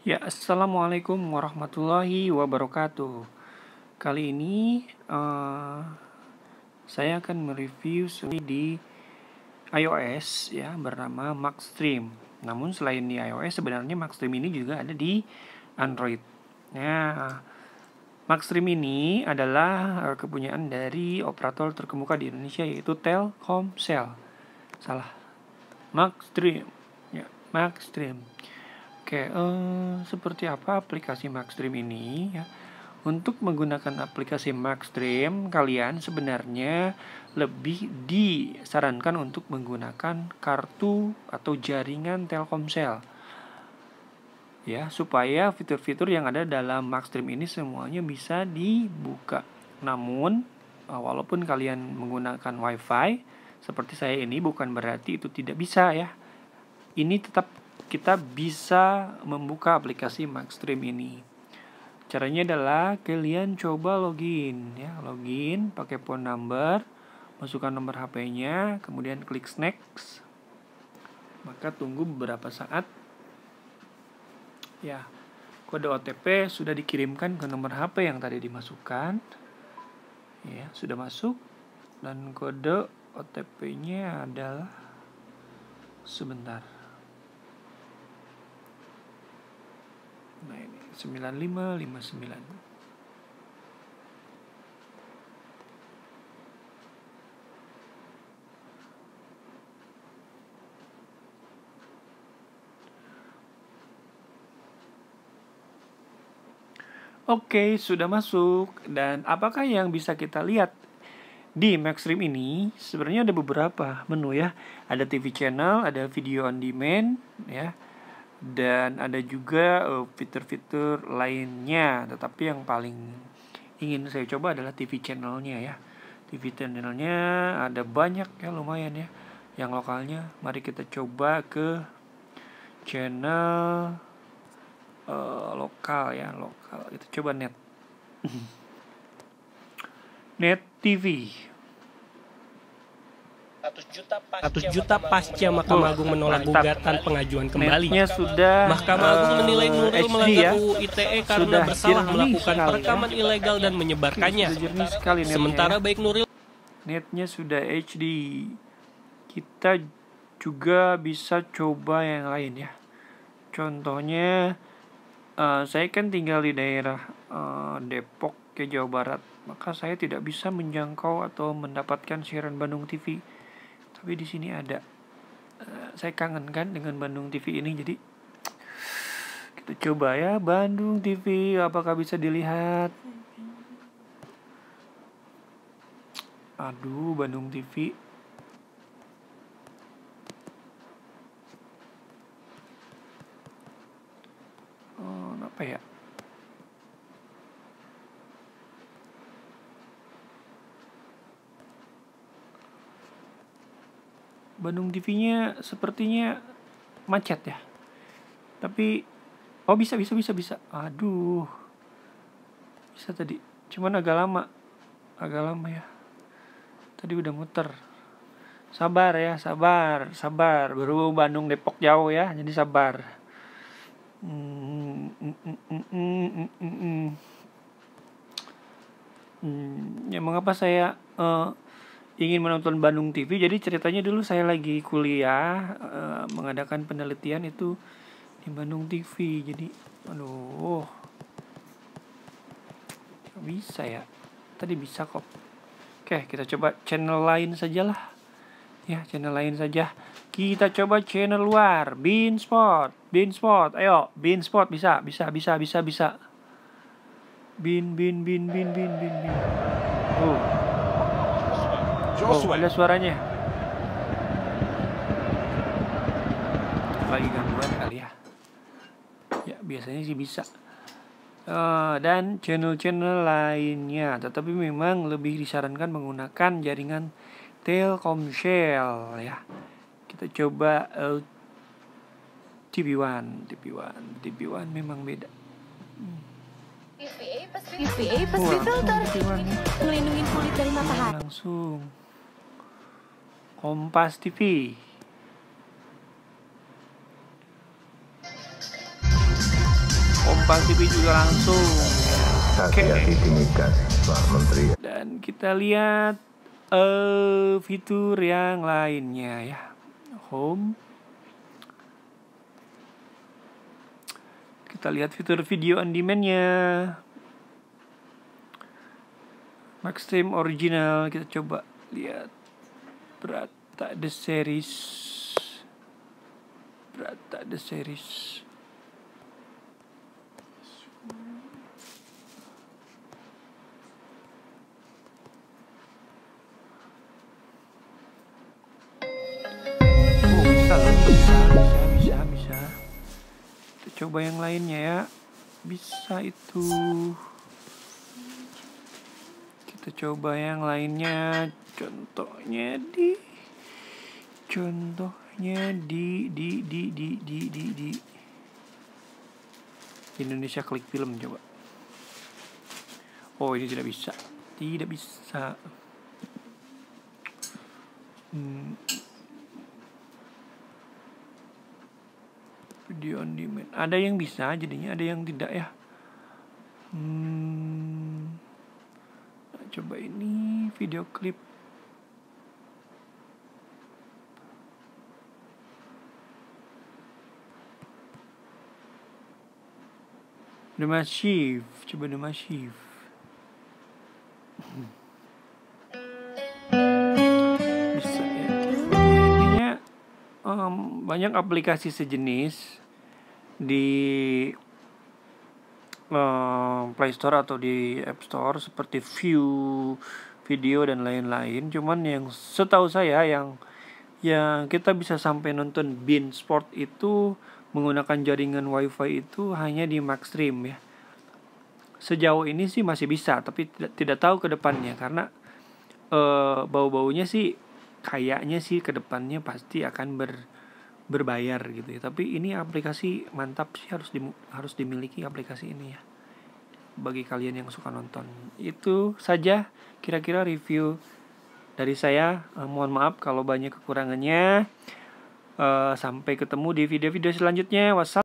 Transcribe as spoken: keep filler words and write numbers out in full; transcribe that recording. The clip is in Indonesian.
Ya, assalamualaikum warahmatullahi wabarakatuh. Kali ini uh, saya akan mereview di iOS ya bernama Maxstream. Namun selain di iOS sebenarnya Maxstream ini juga ada di Android. Nah, Maxstream ini adalah uh, kepunyaan dari operator terkemuka di Indonesia yaitu Telkomsel. Salah. Maxstream. Ya, Maxstream. Oke, eh, seperti apa aplikasi Maxstream ini ya? Untuk menggunakan aplikasi Maxstream, kalian sebenarnya lebih disarankan untuk menggunakan kartu atau jaringan Telkomsel. Ya, supaya fitur-fitur yang ada dalam Maxstream ini semuanya bisa dibuka. Namun, walaupun kalian menggunakan WiFi seperti saya ini bukan berarti itu tidak bisa ya. Ini tetap kita bisa membuka aplikasi Maxstream ini. Caranya adalah kalian coba login ya, login pakai phone number, masukkan nomor H P-nya, kemudian klik next. Maka tunggu beberapa saat. Ya, kode O T P sudah dikirimkan ke nomor H P yang tadi dimasukkan. Ya, sudah masuk dan kode O T P-nya adalah sebentar. Nah ini sembilan lima lima sembilan. Oke, sudah masuk. Dan apakah yang bisa kita lihat di Maxstream ini? Sebenarnya ada beberapa menu ya. Ada T V channel, ada video on demand ya. Dan ada juga uh, fitur-fitur lainnya, tetapi yang paling ingin saya coba adalah T V channelnya ya. T V channelnya ada banyak ya, lumayan ya. Yang lokalnya, mari kita coba ke channel uh, lokal ya, lokal. Kita coba net. Net T V. seratus juta pasca Mahkamah Agung menolak gugatan pengajuan kembali. Netnya sudah Mahkamah Agung uh, menilai Nuril H D melanggar ya. U U I T E karena Sudah bersalah jernih melakukan sekali, perekaman ya. ilegal dan menyebarkannya. Sudah jernih sekali netnya, Sementara ya. baik Nuril Netnya sudah H D. Kita juga bisa coba yang lain ya. Contohnya uh, saya kan tinggal di daerah uh, Depok ke Jawa Barat, maka saya tidak bisa menjangkau atau mendapatkan siaran Bandung T V. Tapi di sini ada. Uh, saya kangen kan dengan Bandung T V ini, jadi kita coba ya Bandung T V, apakah bisa dilihat? Aduh, Bandung T V. Oh, apa ya? Bandung T V-nya sepertinya macet ya. Tapi oh bisa bisa bisa bisa. Aduh. Bisa tadi. Cuman agak lama. Agak lama ya. Tadi udah muter. Sabar ya, sabar, sabar. Baru Bandung Depok jauh ya, jadi sabar. Hmm, mm, mm, mm, mm, mm, mm. Hmm, ya mengapa saya uh, ingin menonton Bandung T V? Jadi ceritanya dulu saya lagi kuliah uh, mengadakan penelitian itu di Bandung T V. Jadi aduh, bisa ya. Tadi bisa kok. Oke, kita coba channel lain sajalah. Ya, channel lain saja. Kita coba channel luar. Beansport, Beansport. Ayo, Beansport bisa, bisa, bisa, bisa, bisa. Bin, bin, bin, bin, bin, bin, bin. Oh. Oh, ada suaranya. Lagi gangguan kali ya. Ya, biasanya sih bisa. Uh, dan channel-channel lainnya, tetapi memang lebih disarankan menggunakan jaringan Telkomsel ya. Kita coba uh, T V One, T V One, T V One memang beda. Hmm. U V A Pacific Filter melindungi kulit dari matahari. Langsung Kompas T V. Kompas T V juga langsung. Oke. Hati-hati di migas, Pak Menteri. Dan kita lihat uh, fitur yang lainnya ya. Home. Kita lihat fitur video on demand-nya. Maxstream original, kita coba lihat. Brata The Series. Brata The Series. Oh, bisa loh, bisa, bisa, bisa, bisa. Kita coba yang lainnya ya. Bisa itu. Kita coba yang lainnya. Contohnya di Contohnya di di di di di di di Indonesia Klik Film coba. Oh, ini tidak bisa. Tidak bisa. Hmm. Video on demand. Ada yang bisa jadinya, ada yang tidak ya. Hmm. Nah, coba ini video klip. The Massive, coba The Massive. Bisa ya. Intinya um, banyak aplikasi sejenis di um, Play Store atau di App Store seperti View, Video dan lain-lain. Cuman yang setahu saya yang yang kita bisa sampai nonton beIN Sport itu menggunakan jaringan WiFi itu hanya di Maxstream ya. Sejauh ini sih masih bisa, tapi tidak tidak tahu ke depannya karena e, bau-baunya sih kayaknya sih ke depannya pasti akan ber, berbayar gitu ya. Tapi ini aplikasi mantap sih, harus di, harus dimiliki aplikasi ini ya. Bagi kalian yang suka nonton. Itu saja kira-kira review dari saya. E, mohon maaf kalau banyak kekurangannya. Uh, sampai ketemu di video-video selanjutnya. Wassalamualaikum.